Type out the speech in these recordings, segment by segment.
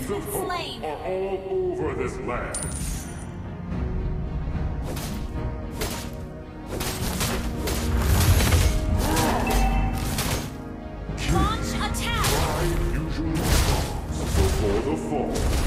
Seeds of hope are all over this land. Launch attack! Pride usually comes before the fall.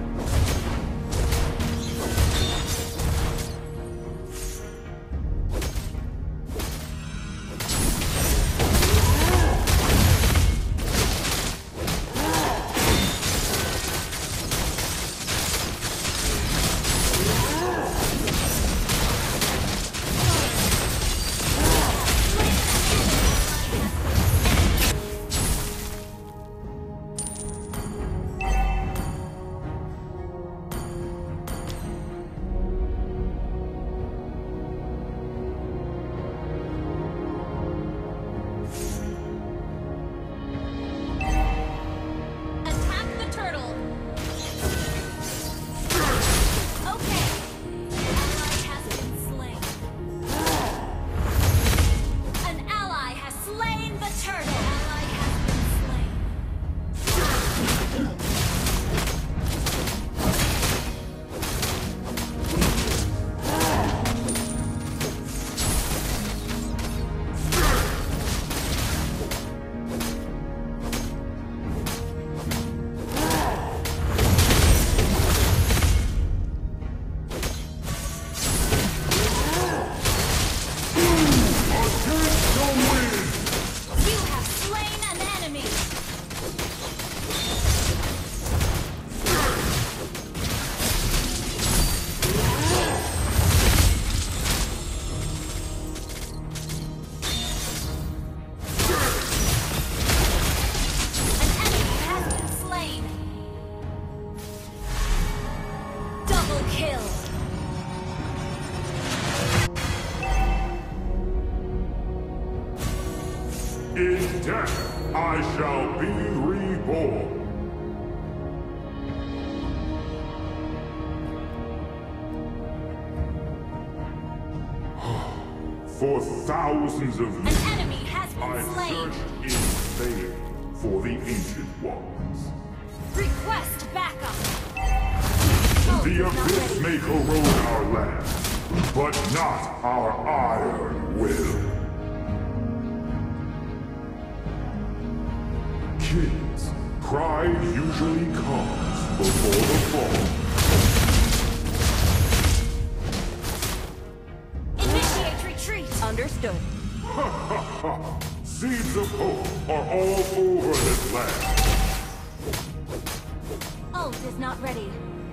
In death, I shall be reborn. For thousands of years, an enemy has been I slain. searched in vain for the Ancient Ones. Request backup. The Abyss may corrode our land, but not our iron will. Kings, pride usually comes before the fall. Initiate retreat. Understood. Seeds of hope are all over this land. Ult is not ready.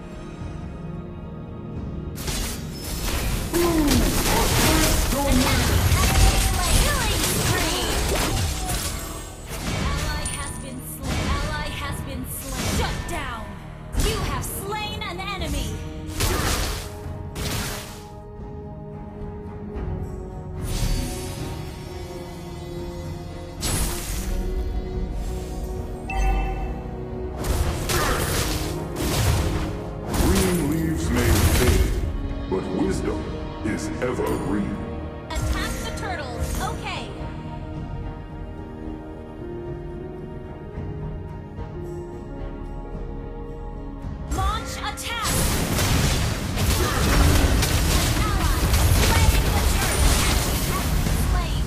Is evergreen. Attack the turtles. Okay. Launch attack. An ally slaying the turtle. Slain.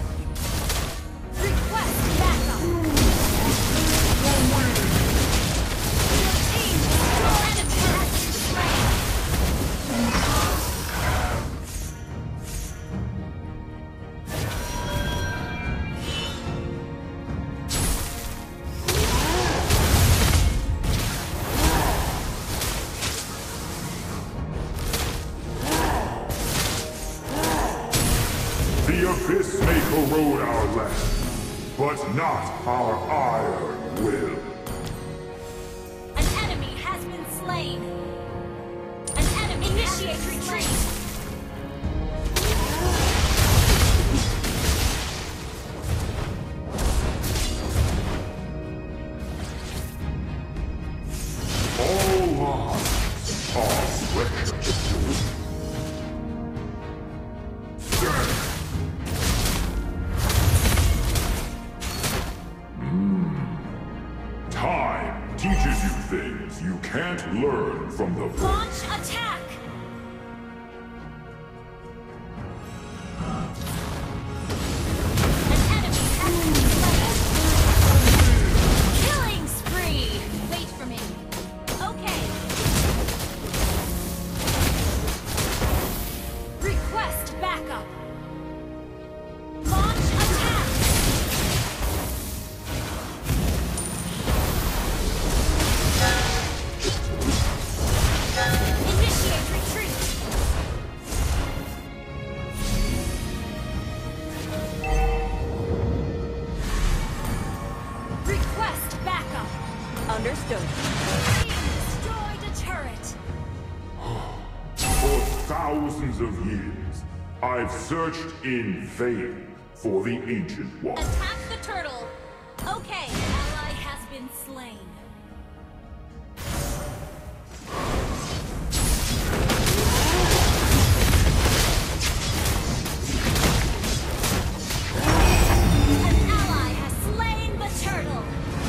Request backup. Your team, your enemy has been slain. The Abyss may corrode our land, but not our iron will. An enemy has been slain. An enemy initiate retreat. All lives are precious. Time teaches you things can't learn from the book. Launch attack! An enemy has been slain. Killing spree! Wait for me. Okay. Request backup. Launch attack! Initiate retreat! Request backup! Understood. Team destroyed a turret! For thousands of years, I've searched in vain for the Ancient One. Attack the turtle! Okay, ally has been slain. An ally has slain the turtle!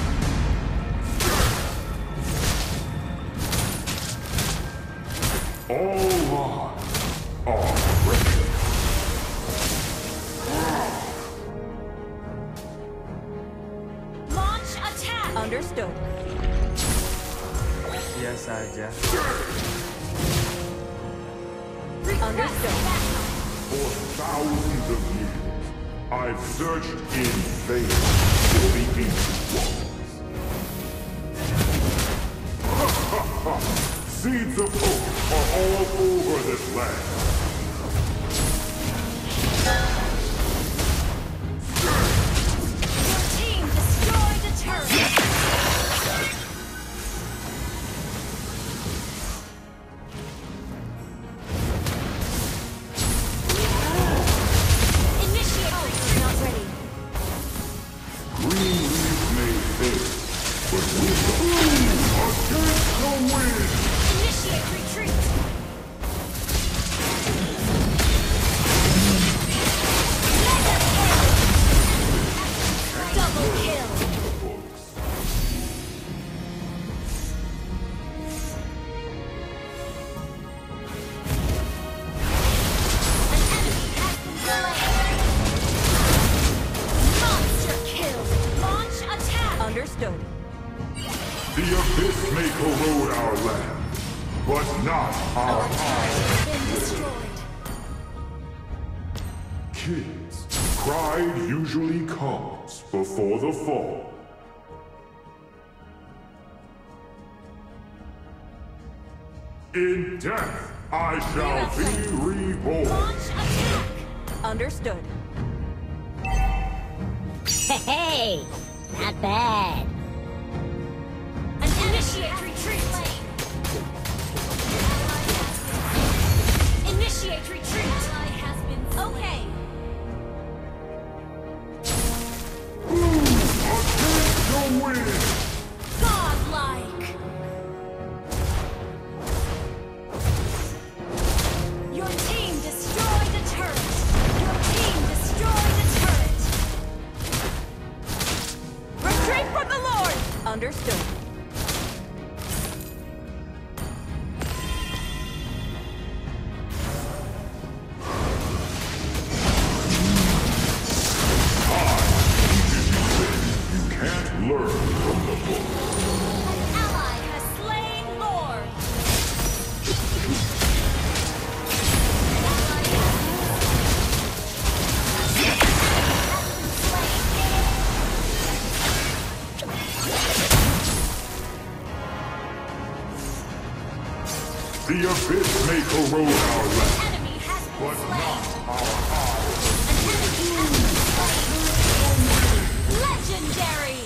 All lives are precious. Launch attack! Understood. Iya saja. Request Understood. backup! For thousands of years, I've searched in vain for the Ancient Ones. Seeds of hope are all over this land. Your team destroyed a turret! Initiate retreat! Not ready. Green leaves may fade, but wisdom against the wind. Initiate retreat! Mega kill! Double kill! An enemy has been slain! Monster kill! Launch attack! Understood. The abyss may corrode our land, but not our eyes. Been destroyed! Kids, pride usually comes before the fall. In death, I shall be reborn. Launch attack! Understood. Hey, not bad. An initiate retreat! Initiate retreat! Okay. Against the wind! Godlike! Your team destroyed a turret! Your team destroyed a turret! Retreat from the Lord! Understood. You can't learn from the book. An ally has slain Lord! Ally The abyss may corrode our land, enemy has been but slain! not our eyes. Legendary!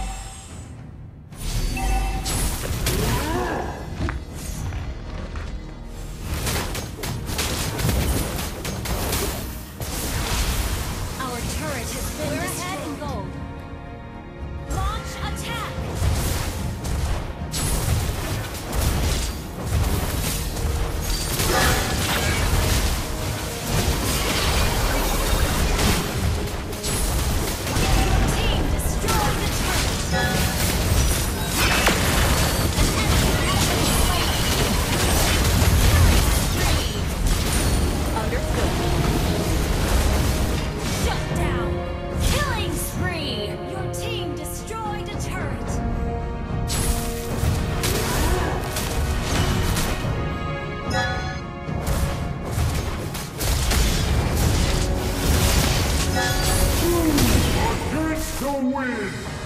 Our turret has been ahead in gold. Launch attack! Your team destroyed the win!